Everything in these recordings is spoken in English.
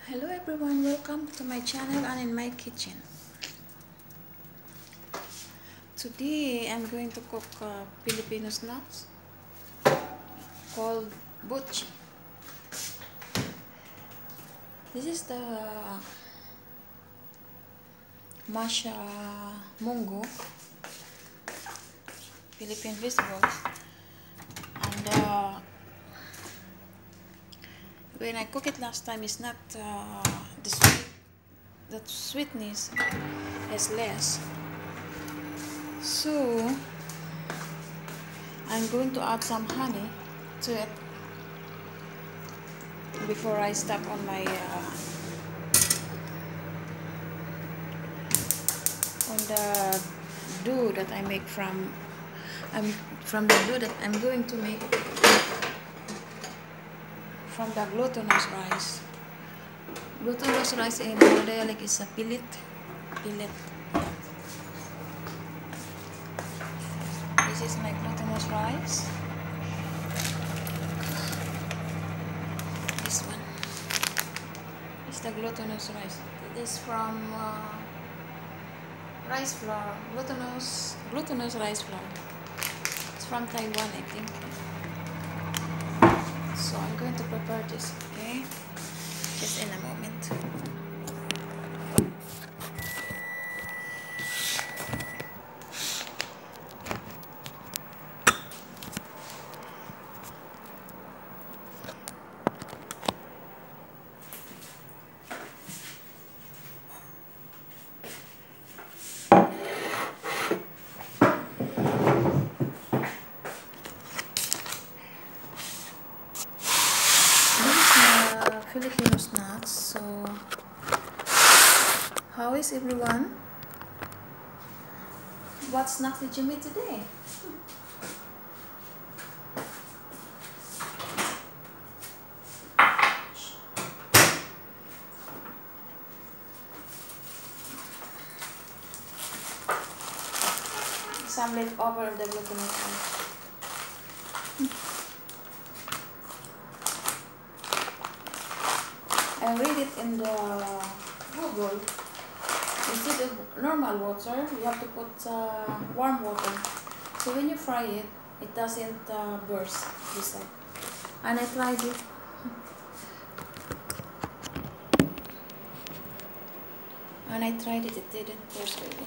Hello everyone, welcome to my channel and in my kitchen. Today I'm going to cook Filipino snacks called Buchi. This is the mashed mungo, Philippine vegetables, and when I cook it last time, it's not the sweetness is less. So I'm going to add some honey to it before I step on my on the dough that I make from the dough that I'm going to make from the glutinous rice. Glutinous rice in dialect is a pilit. This is my glutinous rice. This one is the glutinous rice. It is from rice flour, glutinous rice flour. It's from Taiwan, I think. So I'm going to prepare this, okay? Just in a moment. Filipino snacks. So how is everyone? What snacks did you make today? Some leftover of the glutinous rice. I read it in the Google. Instead of normal water, you have to put warm water. So when you fry it, it doesn't burst this side. And I tried it. It didn't burst really.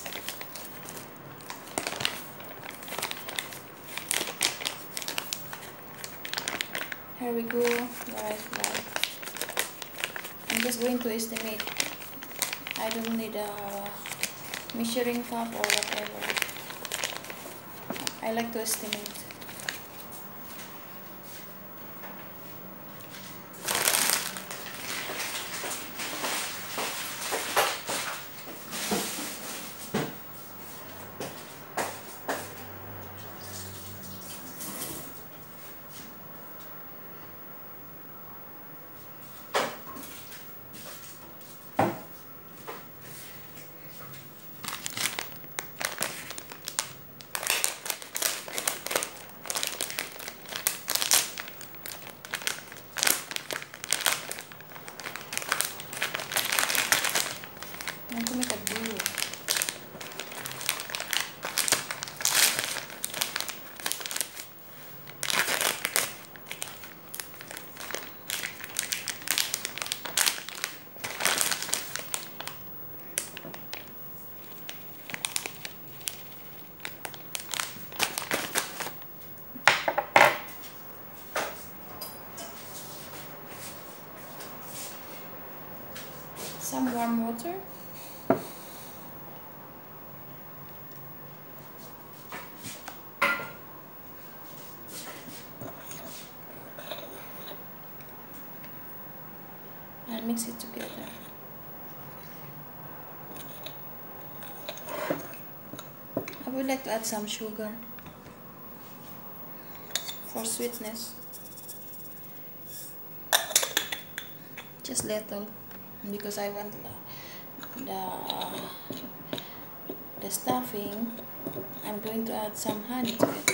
Here we go, the rice flour. I'm just going to estimate. I don't need a measuring cup or whatever. I like to estimate. I want to make a dough. Some warm water. And mix it together. I would like to add some sugar for sweetness. Just little, because I want the stuffing. I'm going to add some honey to it.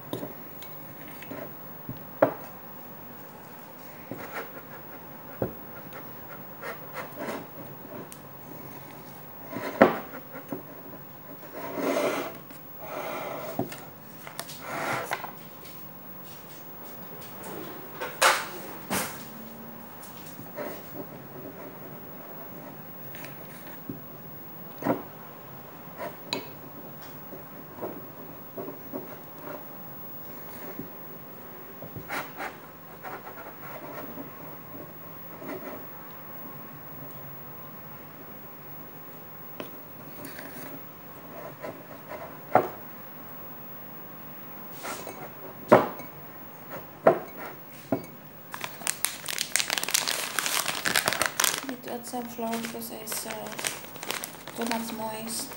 Need to add some flour because it's too much moist.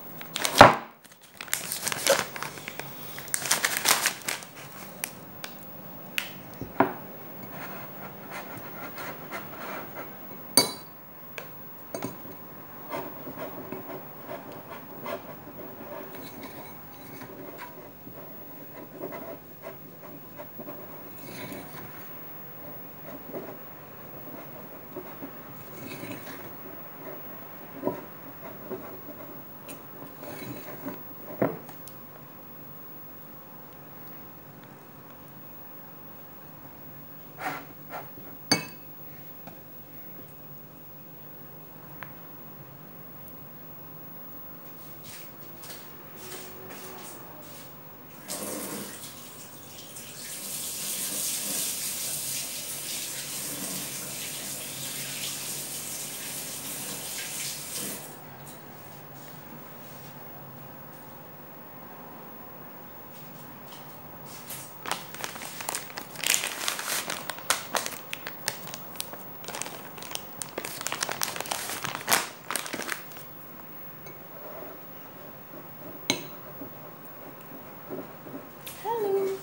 Hello.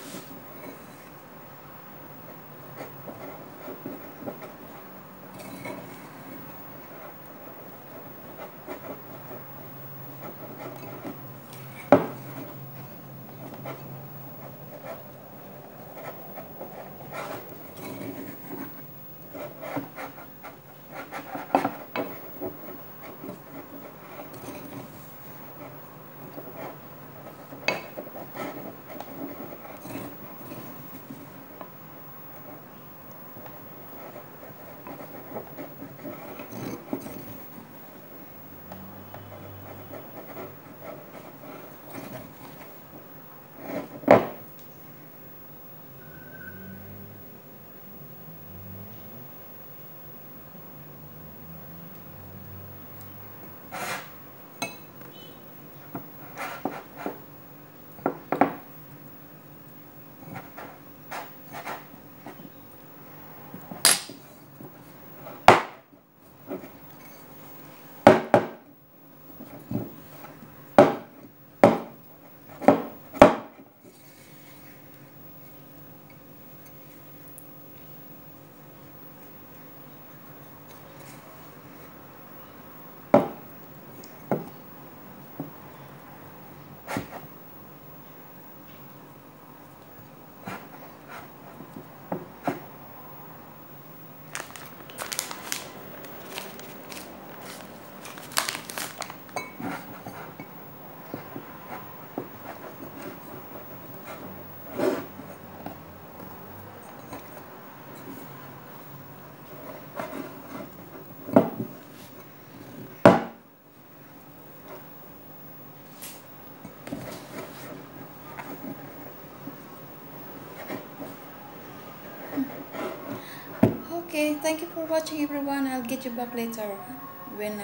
Okay, thank you for watching everyone. I'll get you back later when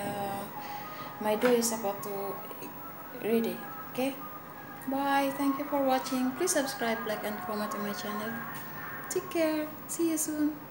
my dough is about to ready. Okay, bye. Thank you for watching. Please subscribe, like and comment on my channel. Take care. See you soon.